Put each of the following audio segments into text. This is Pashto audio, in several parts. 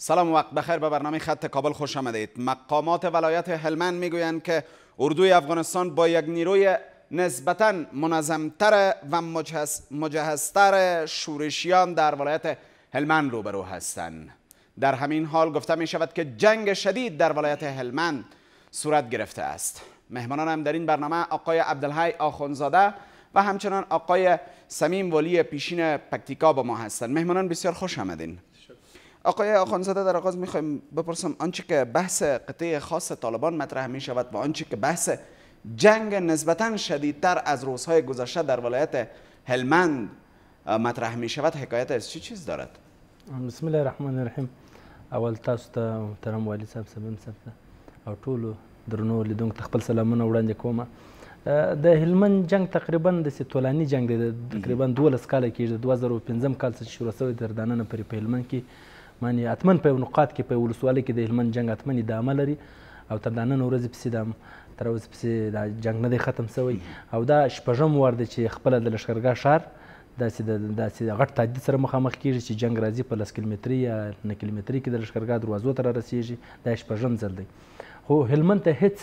سلام و وقت بخیر. به برنامه خط کابل خوش آمدید. مقامات ولایت هلمند میگویند که اردوی افغانستان با یک نیروی نسبتاً منظمتر و مجهزتر شورشیان در ولایت هلمند روبرو هستند. در همین حال گفته می شود که جنگ شدید در ولایت هلمند صورت گرفته است. مهمانان هم در این برنامه آقای عبدالحی آخوندزاده و همچنان آقای سمیم ولی پیشین پکتیکا با ما هستند. مهمانان بسیار خوش آمدین. آقای آخوندزاده، در آغاز میخوایم بپرسم آنچه که بحث قطعه خاص طالبان مطرح می شود و آنچه که بحث جنگ نسبتاً شدیدتر از روزهای گذشته در ولایت هلمند مطرح می شود حکایت از چی چیز دارد؟ بسم الله الرحمن الرحیم. اول تاسو ته محترم والي صاحب سمیم صاحب ته او ټولو درنو لیدونکو ته خپل سلامونه وړاندې کوم. د هلمند جنگ تقریبا د طولاني جنگ دی، تقریبا 12 کاله کېږي. 2015 کال څخه شروع شوی تر دننه پورې په هلمند کې معنی اتمن په نقاط کې په ولسوالۍ کې د هلمند جنگ اتمن ادامه لري او تر دننه ورځې پسې تر اوسه پسې دا جنگ نه دی ختم شوی او دا شپږم وار دی چې خپله د لښکرګاه ښار داسې غټ تهدید سره مخامخ کېږي چې جنگ راځي په 10 کیلومتري یا 9 کیلومتري کې د لښکرګاه دروازو ته رارسېږي. دا شپږم ځل دی. خو هلمند ته هېڅ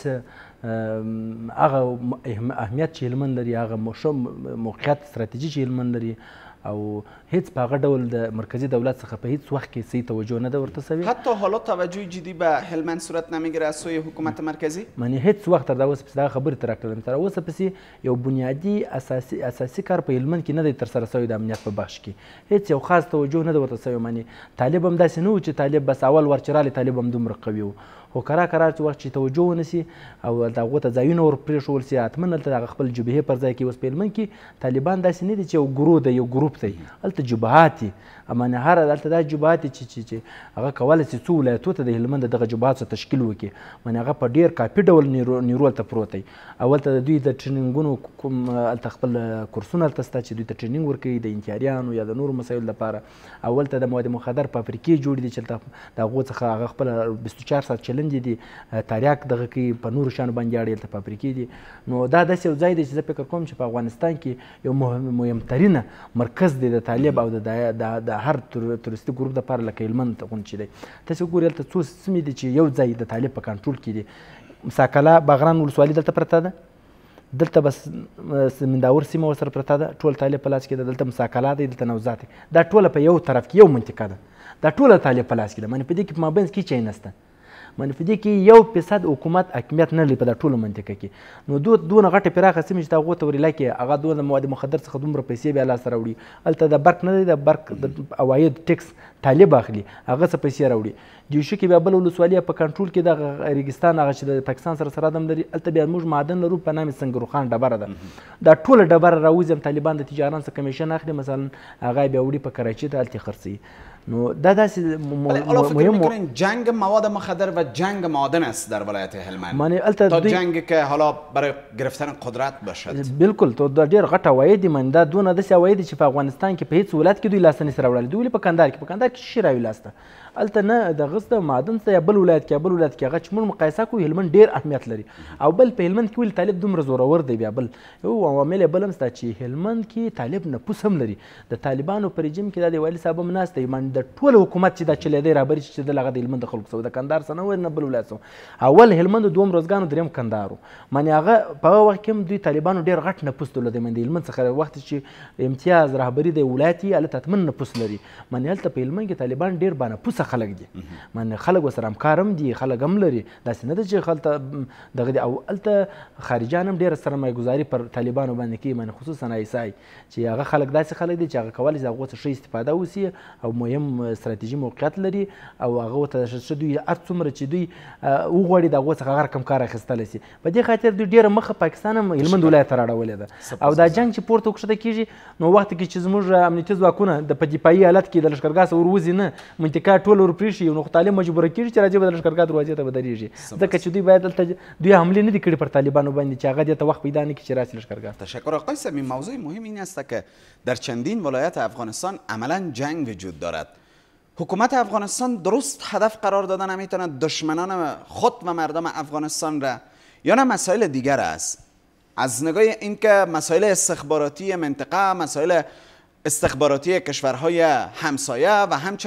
هغه اهمیت چې هلمند لري، هغه موقعیت استراتیجي چې هلمند لري او هیڅ په هغه ډول د مرکزی دولت څخه په هیڅ وخت کې صحیح توجه نه ده ورته شوې. حتی حالا توجه جدی به هلمند صورت نمیگیره از سوی حکومت مرکزی؟ معنی هیڅ وخت تر دا اوسه پسې دا خبرې تر راکړم. تر اوسه پسې یو بنیادي اساسي کار په هلمند کې نه دی ترسره شوی د امنیت په بخش کې. هیڅ یو خاص توجه نه ده ورته شوی. معنی طالب هم داسې نه و چې طالب بس اول ور چې رالی طالب هم دومره قوي و. خو کرار چې وخت چې توجه ونسي او هغو ته ځایونه ور پرېښول سي، حتما هلته هغه خپل جبهې پر ځای کوي. اوس په هلمند کې طالبان داسې نه دي چې یو ګروه دی، یو ګروپ دی. هلته جبهات دي، معنې هلته دا جبهات دي چې هغه کولی شي څو ولایتو ته د هلمند دغه جبهاتو تشکیل وکړي. معنې هغه په ډېر کافي ډول نیرو هلته پروت دی او هلته د دوی د ټرېننګونو کوم هلته خپل کورسونه هلته شته چې دوی ته ټرېننګ ورکوي د انتیاریانو یا د نورو مسایلو لپاره. او هلته د مواد مخدر فابریکې جوړې دي چې هلته د هغو څخه هغه خپله 24 ساعت چلند دي، تاریاک دغه کوي، په نورو شیانو باندې اړې هلته فابریکې دي. نو دا داسې یو ځای دی چې زه فکر کوم چې په افغانستان کې یو مهمترینه مرکز دی د طالب او د هر تورستي ګروپ دپاره لکه هلمند غوندې چې دی. تاسې وګورئ هلته څو سیمې دي چې یو ځای د طالب په کنټرول کې دي. مساکله باغران ولسوالي دلته پرته ده، دلته بس منداور سیمه ورسره پرته ده، ټول طالب په لاس کې ده. دلته مساکله دی، دلته نوزاد دی. دا ټوله په یو طرف کې یو منطقه ده، دا ټوله طالب په لاس کې ده. معنې په دې کې په مابینځ کې چی نسته. معنې په دې کې 1% حکومت حاکمیت نه لري په دا ټوله منطقه کې. نو دونه غټه پراخه سیمې چې هغو ته ورېله کې هغه دونه مواد مخدر څخه دومره پیسې بیا لاسته راوړي. هلته د برق نه دی، د برق د عواید ټکس طالب اخلي، هغه څه پیسې راوړي. دیوشي کې بیا بله ولسوالي په کنټرول کې دغه ریګستان هغه چې د پاکستان سره سرحد هم لري، هلته بیا موږ معدن لرو په نام سنګروخان ډبره ده. دا ټوله ډبره راوځي هم طالبان د تجاران څخه کمیشن اخلي، مثلا هغه بیا وړي په کراچۍ ته هلته خرڅوي. نو دا داسې مهم جنگ مواد مخدر و جنگ معادن است در ولایت هلمند تا جنگی که حالا برای گرفتن قدرت باشد. بالکل تو دا ډېر غټ عواید دي. من دا دونه داسې عواید دي چې په افغانستان کې په هېڅ ولایت کې دوی لاسته نشي راوړلی. دوی ولې په کندهار کې څه شي راوړي لاسته؟ هلته نه دغه څه معدن څه یا بل ولایت کې هغه چې موږ مقایسه کوو هلمند ډېر اهمیت لري. او بل په هلمند کې ولې طالب دومره زورور دی؟ بیا بل یو عوامل یې بل هم شته چې هلمند کې طالب نفوس هم لري. د طالبانو په رژیم کې دا د والي صاحب هم ناست دی. د ټول حکومت چې دا چلېدی رهبري چې چېدل هغه د هلمند د خلکو څه د کندهار څه نه و نه بل ولایت څه. اول هلمند دوم روزګان و درېیم کندهار و. معنې هغه په هغه وخت کې هم دوی طالبانو ډېر غټ نفوس درلودی. د هلمند څخه وخت چې امتیاز رهبري د ولایت یې هلته حتمن نفوس لري. معنې هلته په هلمند کې طالبان ډېر بانفوسه خلک دي. معنې خلک ورسره همکار هم دي، خلک هم لري. داسې نه ده چې هلته دغه دي. او هلته خارجیان هم ډېره سرمایه ګزاري پر طالبانو باندې کوي. معنې خصوصا آیسای چې هغه خلک داسې خلک دي چې هغه کولی شي هغو څخه ښه استفاده وسي او مهم استراتیژي موقعیت لري او هغه ورته ښه دوی هر څومره چې دوی وغواړي د هغو څخه هغه رقم کار اخیستلی شي. په دې خاطر دوی ډېره مخه پاکستان هم هلمند ولایت ته راړولې ده. او دا جنګ چې پورته وکښته کېږي نو وخت کې چې زموږ امنیتي ځواکونه د په دفاعي حالت کې د لښکرګاه څخه ور وځي نه، منطقه ټوله ور پرېښي، نو خو طالب مجبوره کېږي چې راځي به د لښکرګاه دروازې ته به درېږي. ځکه چې دوی باید دلته دوی حملې نه دي کړي پر طالبانو باندې چې هغه دې ته وخت پیدا نه کړي چې راسي لښکرګاه. تشکر آقای سمیم. موضوع مهم این است که در چندین ولایت افغانستان عملا جنگ وجود دارد. حکومت افغانستان درست هدف قرار داده نمیتواند دشمنان خود و مردم افغانستان را یا نه مسائل دیگر است؟ از نگاه اینکه مسائل استخباراتی منطقه، مسائل استخباراتی کشورهای همسایه و همچنان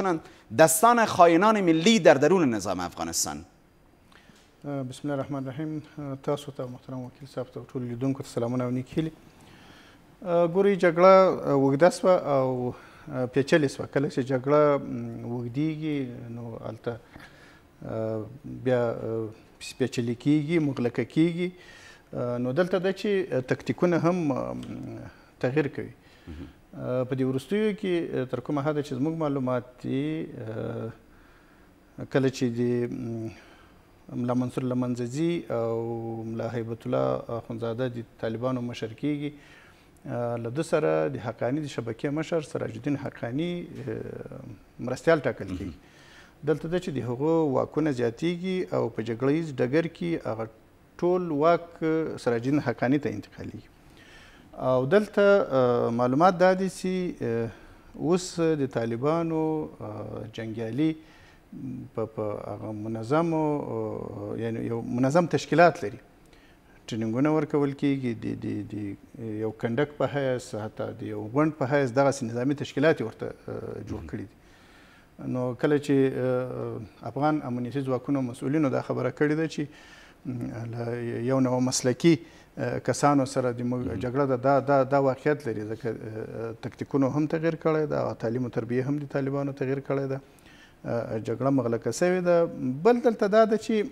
دستان خائنان ملی در درون نظام افغانستان؟ بسم الله الرحمن الرحیم. تاسو ته محترم وکیل صاحب ته ټول لیدونکو ته سلامونه او نیکې هیلې. ګورئ جګړه اوږده سوه او پیچلې سوه. کله چې جګړه اوږدېږي نو هلته بیا پیچلې کېږي، مغلقه کېږي. نو دلته ده چې تکتیکونه هم تغییر کوي. په دې وروستیو کې تر کومه حده چې زموږ معلومات دي، کله چې د ملا منصور له منځه ځي او ملا هیبت الله اخندزاده د طالبانو مشر کېږي، له ده سره د حقاني د شبکې مشر سراج الدین حقاني مرستیال ټاکل کېږي. دلته ده چې د هغو واکونه زیاتېږي او په جګړه ییز ډګر کې هغه ټول واک سراج الدین حقاني ته انتقالېږي. او دلته معلومات دا دي چې اوس د طالبانو جنګیالي په هغه منظمو یعنی یو منظم تشکیلات لري، ټریننګونه ورکول کېږي د یو کنډک په حیث، حتی د یو غونډ په حیث دغسې نظامي تشکیلات یې ورته جوړ کړي دي. نو کله چې افغان امنیتي ځواکونو مسؤلینو دا خبره کړې ده چې له یو نوع مسلکي کسانو سره د جګړه دا واقعیت لري، ځکه تکتیکونو هم تغییر کړی ده او تعلیم و تربیه هم د طالبانو تغییر کړی ده، جګړه مغلقه سوې ده. بل دلته دا ده چې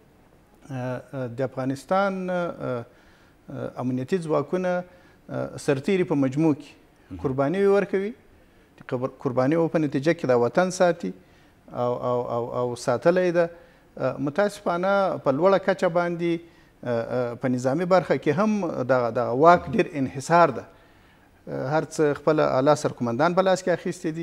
د افغانستان امنیتي ځواکونه سرتیري په مجموع کې قرباني ورکوي، قرباني په نتیجه کې دا وطن ساتي او ساتلی ده. متاسفانه په لوړه کچه باندې په نظامي برخه کې هم د واک ډېر انحصار ده. هر څه خپله اعلی سرقمندان په لاس کې اخیستې دي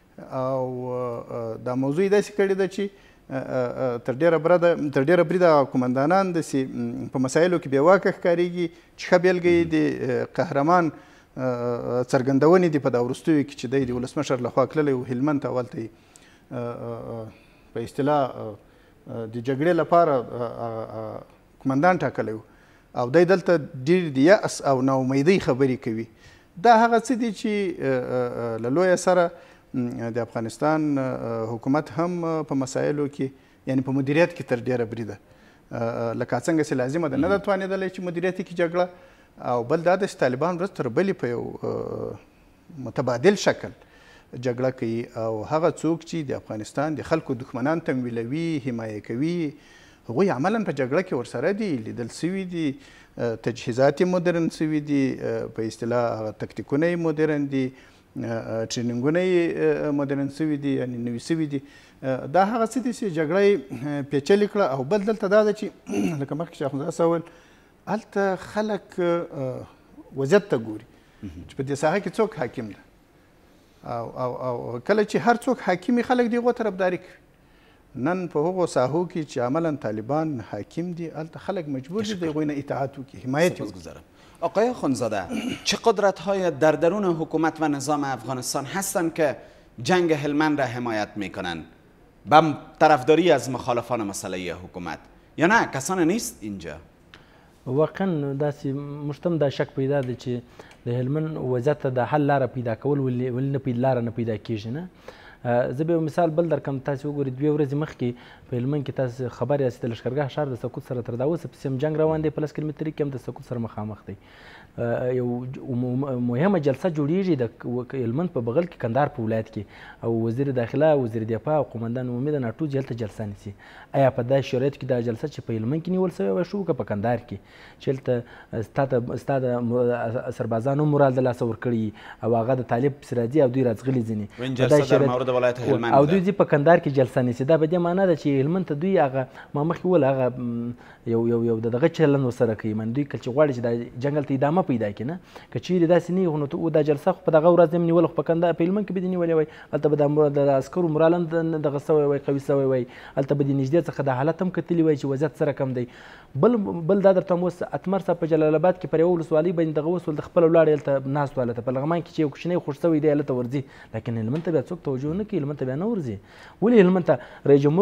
او دا موضوع یې داسې کړې ده چې تر ډېره بریده قمندانان داسې په مسایلو کې بې واکه ښکارېږي چې ښه بېلګه یې د قهرمان څرګندونې دي په دا وروستیو کې چې دی د ولسمشر لخوا تللی و هلمند ته، هلته یې په اصطلاح د جګړې لپاره قمندان ټاکلی و او دی دلته ډېر د یأس او ناامیدۍ خبرې کوي. دا هغه څه دي چې له لویه سره د افغانستان حکومت هم په مسایلو کې یعنی په مدیریت کې تر ډېره بریده، لکه څنګه چې لازمه ده نه ده توانېدلی چې مدیریت کړي جګړه. او بل دا ده چې طالبان ورځ تر بلې په یو متبادل شکل جګړه کوي او هغه څوک چې د افغانستان د خلکو دښمنان تمویلوي، حمایه کوي، هغوی عملا په جګړه کې ورسره دي، لیدل سوي دي، تجهیزات یې مدرن سوي دي، په اصطلاح هغه تکتیکونه یې مدرن دي، ټریننګونه یې مدرن سوي دي یعنې نوي سوي دي. دا هغه څه دي چې جګړه یې پیچلې کړه. او بل دلته دا ده چې لکه مخکې چې اخندزاده صاحب وویل، هلته خلک وضعیت ته ګوري چې په دې ساحه کې څوک حاکم ده او کله چې هر څوک حاکمي خلک د هغو طرفداري کوي. نن په هغو ساحو کې چې عملا طالبان حاکم دي، هلته خلک مجبور دي د هغوی نه اطاعت وکړي، حمایت وکړي. آقای اخندزاده، چه قدرت‌های در درون حکومت و نظام افغانستان هستند که جنگ هلمند را حمایت می‌کنند و طرفداری از مخالفان مسئله حکومت، یا نه کسان نیست اینجا؟ واقعا داسې موږ ته هم دا شک پیدا دی چې د هلمند وضعیت ته د حل لاره پیدا کول ولې لاره نه پیدا کېږي نه. زه به یو مثال بل درکړم. تاسې وګورئ 2 ورځې مخکې په هلمند کې تاسې خبر یاست د لښکرګاه ښار د سقوط سره تر دا اوسه پسې هم جنګ روان دی، په 10 کیلومتري کې هم د سقوط سره مخامخ دی. یو مهمه جلسه جوړیږي د هلمند په بغل کې کندهار په ولایت کې، او وزیر داخله، وزیر دفاع او قومندان عمومي د ناټو هلته جلسه نیسي. آیا په داسې شرایطو کې دا جلسه چې په هلمند کې نیول سوې وه ښه که په کندهار کې چې هلته ستا د سربازانو مورال د لاسه ورکړي او هغه د طالب پسې راځي او دوی راځغلي ځینې او دوی ځي په کندهار کې جلسه نیسي؟ دا په دې معنا ده چې هلمند ته دوی هغه ما مخکې وویل هغه یو دغه چلند ورسره کوي. من دوی کله چې غواړي چې دا جنګ هلته ادامه پیدا کړي نه، که چیرې داسې نه وي نو دا جلسه خو په دغه ورځ هم نیوله، خو په کندهار په هلمند کې به دې نیولې وای، هلته به د عسکرو مورال هم دغه سوی وای، قوي سوی وای، هلته به دې نږدې څخه د حالت هم کتلي وای چې وضعیت سره کم دی. بل دا درته هم اوس اتمر صاحب په جلال آباد کې پر یوه ولسوالۍ باندې دغه وسول د خپله ولاړې هلته ناست و، هلته په لغمان کې چې یو کوچنی خوش سوی دی هلته ورځي، لیکن هلمند ته بیا څوک توجه نه کوي، هلمند ته بیا نه ورځي. ولې هلمند ته رئیس جمهور مو ولاړی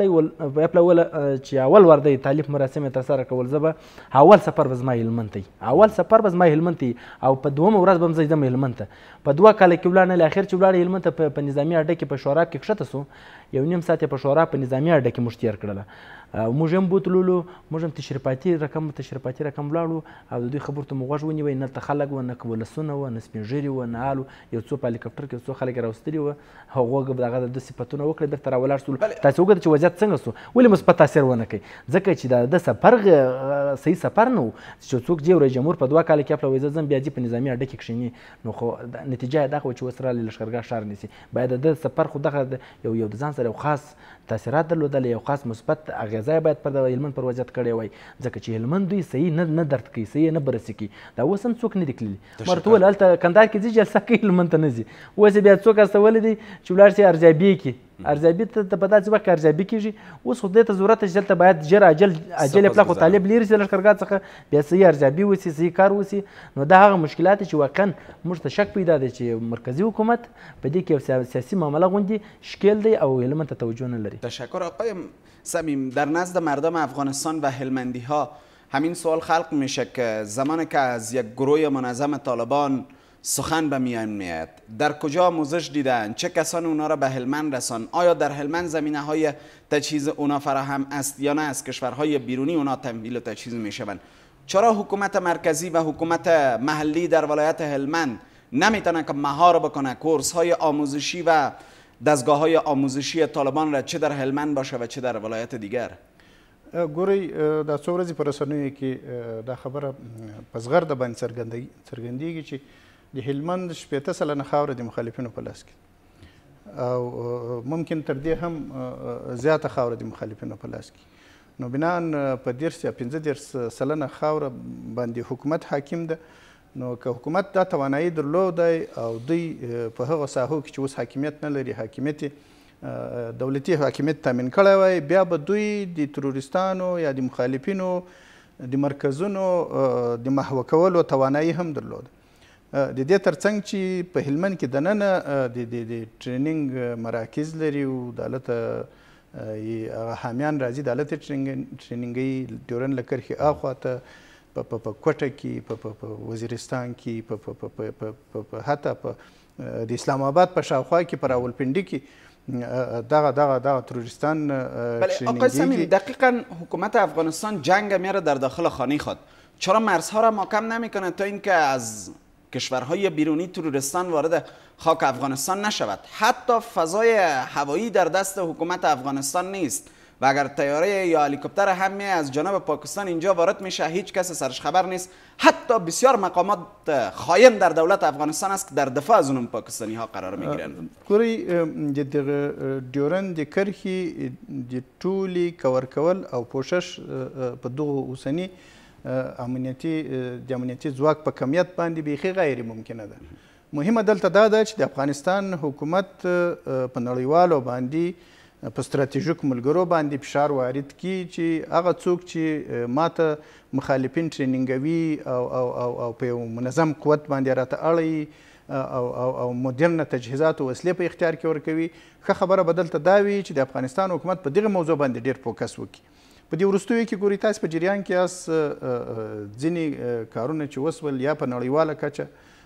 چې اول ور دی تالیف مراسم یې ترسره کول، زه به اول سفر به زما هلمند ته اول سفر به زما هلمند ته او په دومه ورځ به م زه ځم هلمند ته. په 2 کاله کې ولاړ نه اخر چې ولاړ هلمند ته په نظامي اډه کې په شورا کې کښته سو، 1.5 ساعت په شورا په نظامي اډه کې موږ تېر کړله. موږ هم بوتللو، موږ هم تشریفاتي رقم ولاړو او د دوی خبرو ته مو غوږ ونیوی. نه ته خلک وه، نه ولسونه وه، نه سپین ږیري وه، نه آل. یو څو په هلیکاپټر کې څو خلک راوستلي وه، هغو دغه د صفتونه وکړه، بېرته راولاړ شولو. تاسې وګورئ چې وضعیت څنګه سو، ولې مثبت تاثیر ونه کوي؟ ځکه چې د سفر صحیح سفر نه و چې څوک ځي رئیس جمهور په 2 کاله کې خپله وایي زه ځم بیا ځي په نظامي اډه کې کښېني، نو خو نتیجه یې دغه وه چې اوس راغلی لښکرګاه ښار نیسي. باید د سفر خو دغه یو د ځان سره یو خاص تاثیرات درلودل، یو خاص مثبت اغیزه باید پر هلمند پر وضعیت کړی وای، ځکه چې هلمند دوی صحیح نه درد کوي، صحیح نه بررسي کوي. دا اوس هم څوک نه دي تللي. ما ورته وویل هلته کندهار کې ځي جلسه کوي، هلمند ته نه ځي. اوس یې بیا څوک استولی دی چې ولاړ شي ارزیابي کړي. ارزیابي ته په داسې وخت کې ارزیابي کېږي. اوس خو دې ته ضرورت شته چې دلته باید ژر عاجل پله خو طالب لرې شي د لښکرګاه څخه، بیا صحیح ارزیابي وسي، صحیح کار وسي. نو دا هغه مشکلات چې واقعا موږ ته شک پیدا دی چې مرکزي حکومت په دې کې یو سیاسي معامله غوندې شکل دی او هلمند ته توجه نه لري. تشکر آقای صمیم. در نزد مردم افغانستان و هلمندی ها همین سوال خلق میشه که زمانی که از یک گروه منظم طالبان سخن به میان میاد، در کجا آموزش دیدن؟ چه کسانی اونا را به هلمند رسان؟ آیا در هلمند زمینه های تجهیز اونا فراهم است یا نه از کشورهای بیرونی اونا تمویل و تجهیز میشوند؟ چرا حکومت مرکزی و حکومت محلی در ولایت هلمند نمیتونه که مهار بکنه کورس های آموزشی و دستگاه های آموزشی طالبان را چه در هلمند باشه و چه در ولایت دیگر؟ ګورئ دا څو ورځې په رسنیو کې دا خبره په زغرده باندې څرګندېږي چې د هلمند 80 سلنه خاوره د مخالفینو په لاس کې او ممکن تر دې هم زیاته خاوره د مخالفینو په لاس کې. نو بناً په 10 یا 15 سلنه خاوره باندې حکومت حاکم ده. نو که حکومت دا توانایي درلودی او دوی په هغو ساحو کې چې اوس حاکمیت نه لري، حاکمیت دولتي حاکمیت تامین کړی وای، بیا به دوی د تروریستانو یا د مخالفینو د مرکزونو د محوه کولو توانایي هم درلوده. د دې ترڅنګ چې په هلمند کې دننه د ټریننګ مراکز لري او د هلته حامیان راځي، د هلته ټریننګي ډیورن له کرښې اخواته په کوټه کې، په وزیرستان کې، حتی په د اسلام آباد په شاوخوا کې، په راولپنډي کې دغه تروریستان آقای صمیم، دقیقا حکومت افغانستان جنگ میاره در داخل خانه خود. چرا مرزها را محکم نمیکنه تا اینکه از کشورهای بیرونی تروریستان وارد خاک افغانستان نشود؟ حتی فضای هوایی در دست حکومت افغانستان نیست و اگر طیاره یا هلیکوپتر هم از جانب پاکستان اینجا وارد میشه هیچ کس سرش خبر نیست. حتی بسیار مقامات خاین در دولت افغانستان است که در دفاع از اون پاکستانی ها قرار میگیرن. ګورئ د ډیورن د کرښې د ټولې کور کول او پوښښ په دغو اوسني امنیتي ځواک په کمیت باندې بیخي غیر ممکنه ده. مهمه دلته دا ده چې د افغانستان حکومت په نړیوالو باندې په ستراتیژیکو ملګرو باندې فشار وارد کړي چې هغه څوک چې ماته مخالفین ټریننګوي او په یو منظم قوت باندې راته اړوي او مدرنه تجهیزات او وسلې په اختیار کې ورکوي. ښه خبره به دلته دا وي چې د افغانستان حکومت په دغه موضوع باندې ډېر فوکس وکړي. په دې وروستیو کې ګورئ تاسې په جریان کې یاست ځینې کارونه چې وسول یا په نړیواله کچه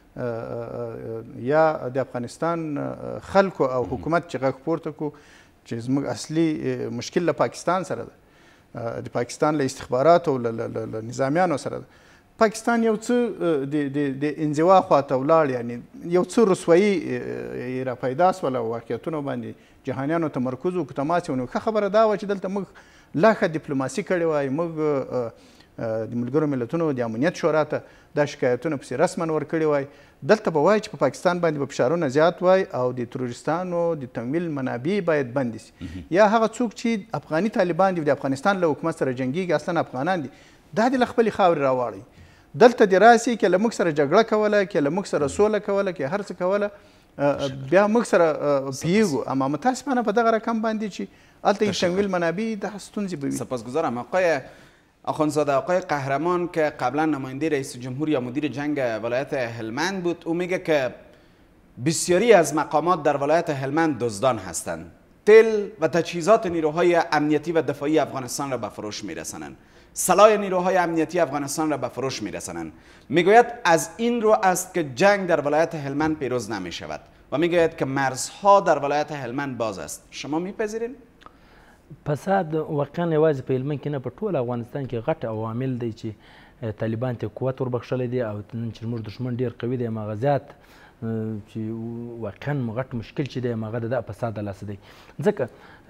یا د افغانستان خلکو او حکومت چې غږ پورته کړو چې زموږ اصلي مشکل له پاکستان سره ده، د پاکستان له استخباراتو له نظامیانو سره ده. پاکستان یو څه د انزوا خواته ولاړ، یعنی یو څه رسوایي را پیدا سوله او واقعیتونو باندې جهانیانو تمرکز وکړو، تماس یې ونیو. ښه خبره دا وه چې دلته موږ لا ښه ډیپلوماسي کړې وای، موږ د ملګرو ملتونو د امنیت شورا ته دا شکایتونه پسې رسما ورکړي وای. دلته به وایي چې په پاکستان باندې به فشارونه زیات وای او د تروریستانو د تمویل منابع باید بندې سي. یا هغه څوک چې افغاني طالبان دي د افغانستان له حکومت سره جنګیږي اصلا افغانان دي، دا دې له خپلې خاورې راواړئ. دلته دې راسي که له موږ سره جګړه کوله، که له موږ سره سوله کوله، که هر څه کوله، بیا موږ سره پیږو. اما متاسفانه په دغه رقم باندې چې هلته یې تمویل منابع ده ستونزې به وي. سپاسگزارم. آقای آخوندزاده، آقای قهرمان که قبلا نماینده رئیس جمهور یا مدیر جنگ ولایت هلمند بود، او میگه که بسیاری از مقامات در ولایت هلمند دزدان هستند. تل و تجهیزات نیروهای امنیتی و دفاعی افغانستان را به فروش میرسانند. سلاح نیروهای امنیتی افغانستان را به فروش میرسانند. میگوید از این رو است که جنگ در ولایت هلمند پیروز نمی شود و میگوید که مرزها در ولایت هلمند باز است. شما میپذیرین؟ فساد واقعا یوازې په هلمند کې نه په ټول افغانستان کې غټ عوامل دی چې طالبان ته قوت وربخښلی دی او نن چې زموږ دښمن ډېر قوي دی هماغه زیات چې واقعا غټ مشکل چې دی هماغه د فساد د لاسه دی. ځکه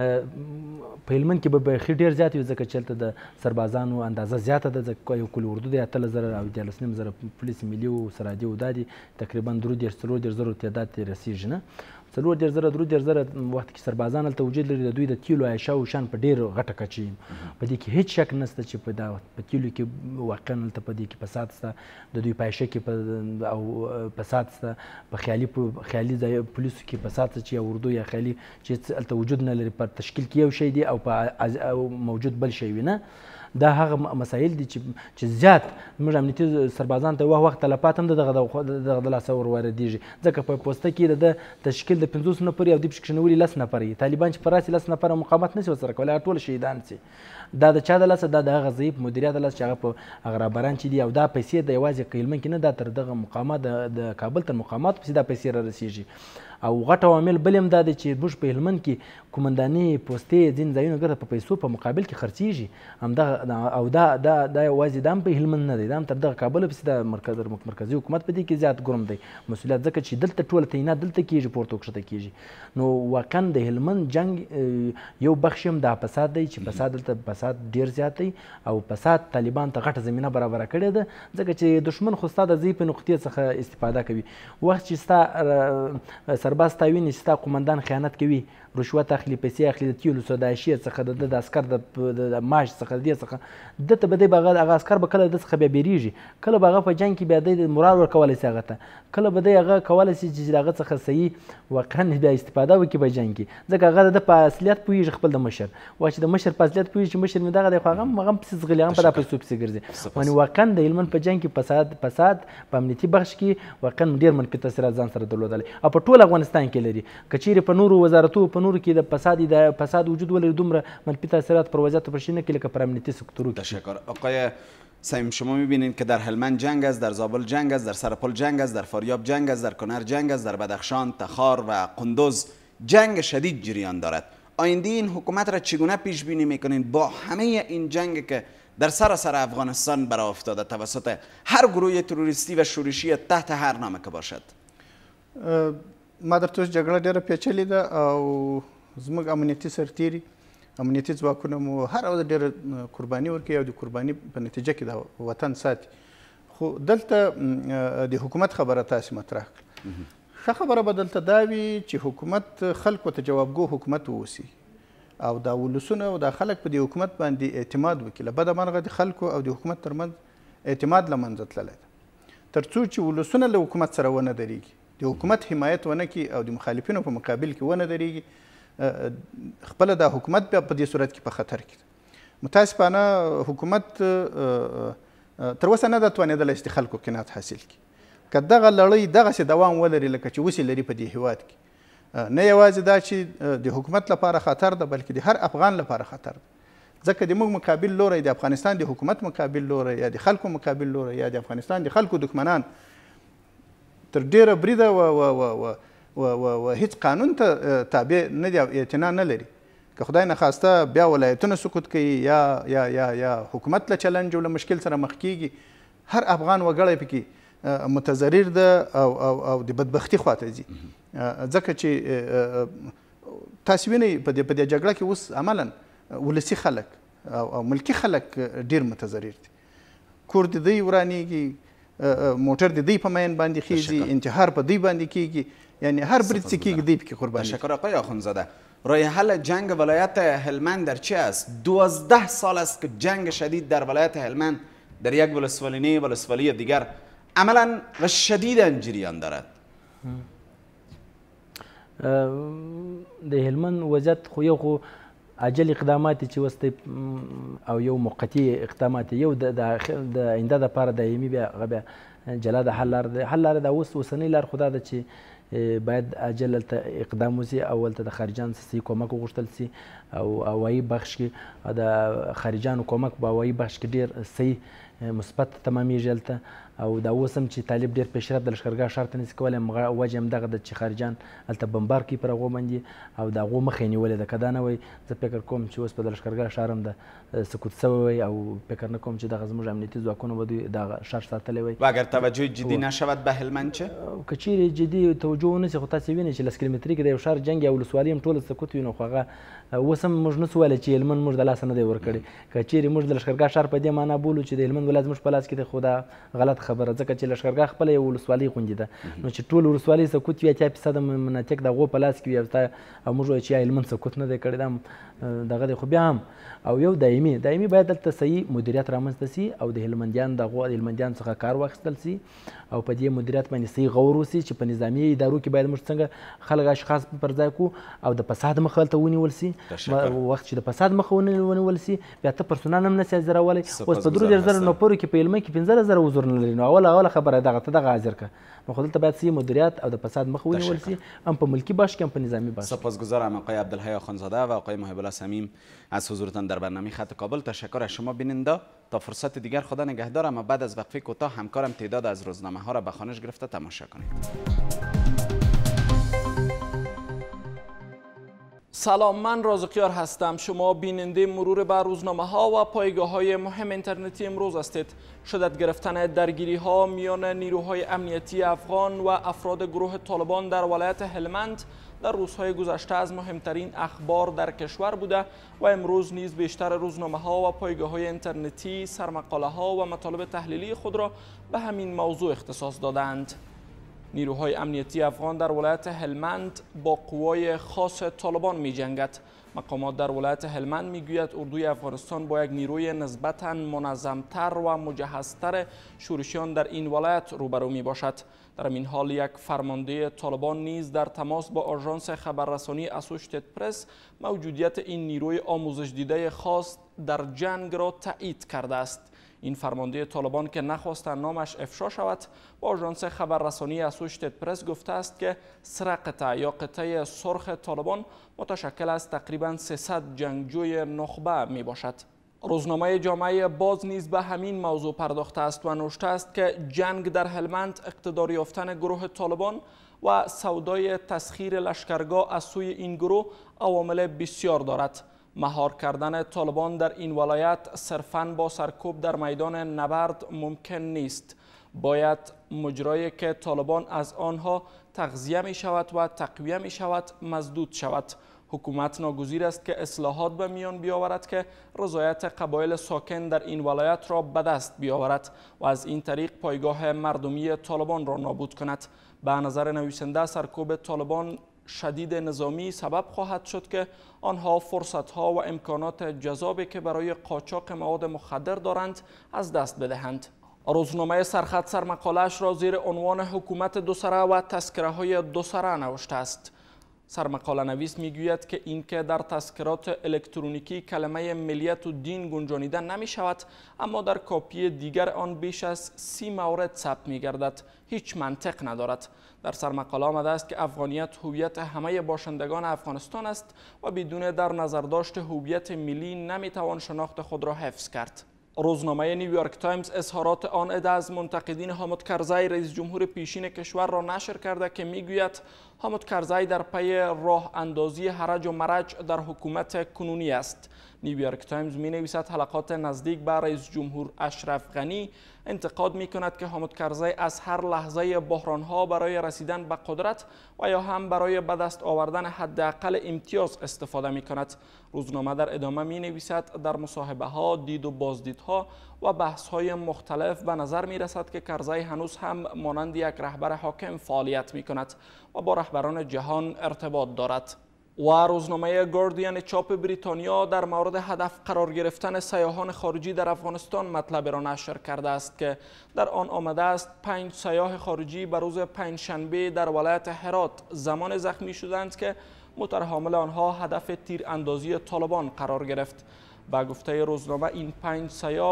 په هلمند کې به بیخي ډېر زیات وي ځکه چې هلته د سربازانو اندازه زیاته ده ځکه یو کل اردو دی 18,000 او 14,000 پولیس ملي او سرحدي او دا دي تقریبا 3,000 تعداد ته رسېږي نه 4,000 وخت کې سربازان هلته وجود لري د دوی د تیلو عیشه او شان په ډېر غټه کچه په دې کې هیڅ شک نشته چې په تیلو کې واقعا هلته په دې کې فساد شته د دوی په عیشه کې او فساد شته په خیالي ځای پولیسو کې فساد شته چې اردو یا خیالي چې هلته وجود نه لري په تشکیل کې یو شی دی او په موجود بل شی وي نه دا هغه مسایل دي چې زیات موږ امنیتي سربازان ته وخت تلفات هم دغه د لاسه ور واردېږي ځکه په پوسته کې د تشکیل د 50 نفر او د پکښنولي 10 نفر طالبان چې پر راسي 10 نفر مقاومت نشي ورسره کولی ټول شهیدان سي دا د چا د لاسه دا د هغه ضعیف مدیریت د لاسه چې هغه په هغه رهبران چې دي او دا پیسې د یوازې په هلمند کې نه دا تر دغه مقامات د کابل تر مقاماتو پسې دا پیسې را رسېږي او غټ عوامل بل هم دا دی چې موږ په هلمند کې کومنداني پوستې ځینې ځایونه ګرته په پیسو په مقابل کې خرڅېږي همدغه او دا یوازې دا هم په هلمند نه دی دا هم تر دغه کابل پسې د مرکزي حکومت په دې کې زیات ګرم دی مسؤلیت ځکه چې دلته ټوله تعینات دلته کېږي پورته کښته کېږي نو واقعا د هلمند جنګ یو بخش هم دا فساد دی چې فساد دلته فساد ډېر زیات دی او فساد طالبان ته غټه زمینه برابره کړې ده ځکه چې دښمن خو ستا د ضعیفې نقطې څخه استفاده کوي وخت چې ستا سرباز ستا ویني چې ستا قمندان خیانت کوي رشوت اخلي پیسې اخلي د تیلو سودایشي څخه د عسکر د معاش څخه د دې څخه دته به دی هغه عسکر به کله د څخه بیا بیریږي کله به هغه په جنګ کې بیا د مورال ورکولی سي هغه ته کله به دی هغه کولی سي چې هغه څخه صحیح واقعا بیا استفاده وکړي په جنګ کې ځکه هغه د په اصلیت پوهېږي خپل د مشر چې د مشر په اصلیت پوهېږي چې مشر مې دغه دی خو هغه پسې ځغلي هغه په دا پیسو پسې ګرځي یعنې واقعا د هلمند په جنګ کې فساد په امنیتي بخش کې واقعا ډېر منفي تاثیرات ځان سره درلودلی او په ټول افغانستان کې لري که چیرې په نورو وزارتونو په نورو کې د فساد وجود ولري دومره منفی تاثیرات پر وضعیت پر شینه که پر امنیتی سکتورو. تشکر. آقای سعیم شما میبینید که در هلمند جنگ است، در زابل جنگ است، در سرپل جنگ است، در فاریاب جنگ است، در کنر جنگ است، در بدخشان، تخار و قندوز جنگ شدید جریان دارد. آینده این حکومت را چگونه پیش بینی میکنید با همه این جنگ که در سراسر افغانستان برآ افتاده توسط هر گروه تروریستی و شورشی تحت هر نام که باشد؟ ما درته جګړه ډېره پیچلې ده او زموږ امنیتي سرتیري امنیتي ځواکونه مو هر ورځ ډېره قرباني ورکوي او د قرباني په نتیجه کې د وطن ساتي خو دلته د حکومت خبره تاسې مطرح کړه ښه خبره به دلته دا وي چې حکومت خلکو ته جوابګو حکومت واوسي او دا ولسونه او دا خلک په دې حکومت باندې اعتماد وکړي له بده مرغه د خلکو او د حکومت ترمنځ اعتماد له منځه تللی ده تر څو چې ولسونه له حکومت سره ونه درېږي د حکومت حمایت ونه کړي او د مخالفینو په مقابل کې ونه درېږي خپله دا حکومت بیا په دې صورت کې په خطر کې ده متاسفانه حکومت تر اوسه نه ده توانېدلی چې د خلکو قناعت حاصل کړي که دغه لړۍ دغسې دوام ولري لکه چې اوس لري په دې هیواد کې نه یوازې دا چې د حکومت لپاره خطر ده بلکې د هر افغان لپاره خطر ده ځکه د موږ مقابل لوری د افغانستان د حکومت مقابل لوری یا د خلکو مقابل لوری یا د افغانستان د خلکو دښمنان تر ډیره بریده و هیڅ قانون ته تابع نه دي او اعتنا نه لري که خدای نخواسته بیا ولایتونه سقوط کوي یا حکومت له چلنج او له مشکل سره مخ کیږي هر افغان وګړی پکې متضرر ده او د بدبختي خواته ځي ځکه چې تاسو وینئ په دې جګړه کې اوس عملا ولسي خلک او ملکي خلک ډیر متضرر دي کور د دوی ورانیږي موټر د دوی په مین باندې خیزي انتحار په دوی باندې کیږي یعنی هر برید چې کیږي دوی پکې قرباني تشکر آقای آخوندزاده. راه حل جنگ ولایت هلمند در چه است؟ 12 سال است که جنگ شدید در ولایت هلمند در یک ولسوالی ولسوالی دیگر عملا و شدیدا جریان دارد. د هلمند وضعیت خو یو خو عاجل اقدامات چې وسته او یو موقتی اقدامات یو د آینده لپاره دایمي بیا جلا د حل لار د اوس اوسنۍ لار خدا ده چې باید عاجل اقدام وشي او د خارجان سي کومک وغوښتل سي او هوایي بخش کې د خارجانو کومک په هوایي بخش کې ډېر صحیح مثبت تمامیږي هلته او دا اوس هم چې طالب ډېر پیشرفت د لښکرګاه ښار ته نسي کولی وجه همدغه ده چې خارجان هلته بمبار کوي پر هغو باندې او د هغو مخه یې نیولې ده که دا نه وی زه فکر کوم چې اوس په د لښکرګاه ښار هم د سقوط سوی وی او فکر نه کوم چې دغه زموږ امنیتي ځواکونه به دوی دغه ښار ساتلی وی و اگر توجه جدی نشود به هلمند چه؟ که چیرې جدي توجه ونسي خو تاسې وینئ چې لس کیلومتري کې د یو ښار جنګ یا ولسوالي هم ټوله سقوط وي نو خو هغه اوس هم موږ نسو ویلی چې هلمند موږ د لاسه نه دی ورکړی که چیرې موږ د لښکرګاه ښار په دې معنا بولو چې د هلمند ولایت زموږ په لاس کې دی خو دا غلط خبره ځکه چې لښکرګاه خپله یو ولسوالۍ غوندې ده نو چې ټول ولسوالۍ سقوط وي 80% مناطق د هغو په لاس کې وي او موږ وایو چې هلمند سقوط نه دی کړی دا دغه دی خو بیا هم او یو دایمي باید دلته صحیح مدیریت رامنځته سي او د هلمندیانو څخه کار واخیستل سي او په دې مدیریت باندې صحیح غور وسي چې په نظامي ادارو کې باید موږ څنګه خلک اشخاص پر ځای کړو او د فساد مخه هلته ونیول سي وخت چې د فساد مخه ونیول سي بیا ته پرسونال هم نسي حاضرولی اوس په 3000 نفرو کې په هلمند کې 15000 حضور نه لري نو اوله خبره دغه ته دغه حاضر کړه نو خو دلته باید صحیح مدیریت او د فساد مخه ونیول سي هم په ملکی بخش کې هم په نظامی بخش. سپاسگزارم آقای عبدالحی آخوندزاده و آقای محب الله صمیم از حضورتان در برنامه خط کابل. تشکر از شما بیننده. تا فرصت دیگر خدا نگهدار. اما بعد از وقفه کوتاه همکارم تعداد از روزنامه ها را به خوانش گرفته تماشا کنید. سلام، من رازقیار هستم. شما بیننده مرور بر روزنامه ها و پایگاه های مهم اینترنتی امروز هستید. شدت گرفتن درگیری ها میان نیروهای امنیتی افغان و افراد گروه طالبان در ولایت هلمند در روزهای گذشته از مهمترین اخبار در کشور بوده و امروز نیز بیشتر روزنامه ها و پایگاه های اینترنتی سرمقاله ها و مطالب تحلیلی خود را به همین موضوع اختصاص دادند. نیروهای امنیتی افغان در ولایت هلمند با قوای خاص طالبان می جنگد. مقامات در ولایت هلمند می گوید اردوی افغانستان با یک نیروی نسبتاً منظمتر و مجهزتر شورشیان در این ولایت روبرو می باشد. در این حال یک فرمانده طالبان نیز در تماس با آژانس خبررسانی اسوشیتد پرس موجودیت این نیروی آموزش دیده خاص در جنگ را تایید کرده است. این فرمانده طالبان که نخواستند نامش افشا شود با آژانس خبررسانی اسوشیتد پرس گفته است که سر قطعه یا قطعه سرخ طالبان متشکل از تقریبا 300 جنگجوی نخبه می باشد. روزنامه جامعه باز نیز به همین موضوع پرداخته است و نوشته است که جنگ در هلمند، اقتدار یافتن گروه طالبان و سودای تسخیر لشکرگاه از سوی این گروه عوامل بسیار دارد. مهار کردن طالبان در این ولایت صرفاً با سرکوب در میدان نبرد ممکن نیست. باید مجرایی که طالبان از آنها تغذیه می شود و تقویه می شود مسدود شود. حکومت ناگزیر است که اصلاحات به میان بیاورد که رضایت قبایل ساکن در این ولایت را به دست بیاورد و از این طریق پایگاه مردمی طالبان را نابود کند. به نظر نویسنده سرکوب طالبان شدید نظامی سبب خواهد شد که آنها فرصتها و امکانات جذابی که برای قاچاق مواد مخدر دارند از دست بدهند. روزنامه سرخط سرمقاله‌اش را زیر عنوان حکومت دوسره و تذکره های دوسره نوشته است. سرمقاله نویس میگوید که اینکه در تذکرات الکترونیکی کلمه ملیت و دین گنجانیده نمی شود، اما در کاپی دیگر آن بیش از 30 مورد ثبت می گردد، هیچ منطق ندارد. در سرمقاله آمده است که افغانیت هویت همه باشندگان افغانستان است و بدون در نظر داشت هویت ملی نمی توان شناخت خود را حفظ کرد. روزنامه نیویورک تایمز اظهارات آن عده از منتقدین حامد کرزی رئیس جمهور پیشین کشور را نشر کرده که میگوید حامد کرزی در پی راه اندازی هرج و مرج در حکومت کنونی است. نیویورک تایمز می نویسد حلقات نزدیک به رئیس جمهور اشرف غنی انتقاد می کند که حامد کرزی از هر لحظه بحرانها برای رسیدن به قدرت و یا هم برای به دست آوردن حداقل امتیاز استفاده می کند. روزنامه در ادامه می نویسد در مصاحبه ها، دید و بازدیدها و بحث های مختلف به نظر می رسد که کرزی هنوز هم مانند یک رهبر حاکم فعالیت می کند و با رهبران جهان ارتباط دارد. و روزنامه گاردین چاپ بریتانیا در مورد هدف قرار گرفتن سیاحان خارجی در افغانستان مطلب را نشر کرده است که در آن آمده است 5 سیاح خارجی به روز پنجشنبه در ولایت هرات زمان زخمی شدند که موتور حامل آنها هدف تیراندازی طالبان قرار گرفت. با گفته روزنامه این 5 سیاه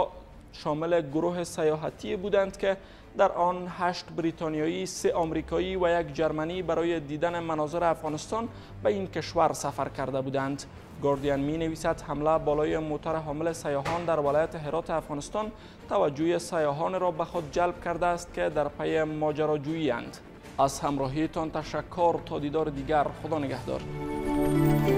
شامل گروه سیاحتی بودند که در آن 8 بریتانیایی، 3 آمریکایی و 1 جرمنی برای دیدن مناظر افغانستان به این کشور سفر کرده بودند. گاردین می نویسد حمله بالای موتر حامل سیاحان در ولایت هرات افغانستان توجه سیاحان را به خود جلب کرده است که در پی ماجراجویی اند. از همراهیتان تشکر. تا دیدار دیگر، خدا نگهدار.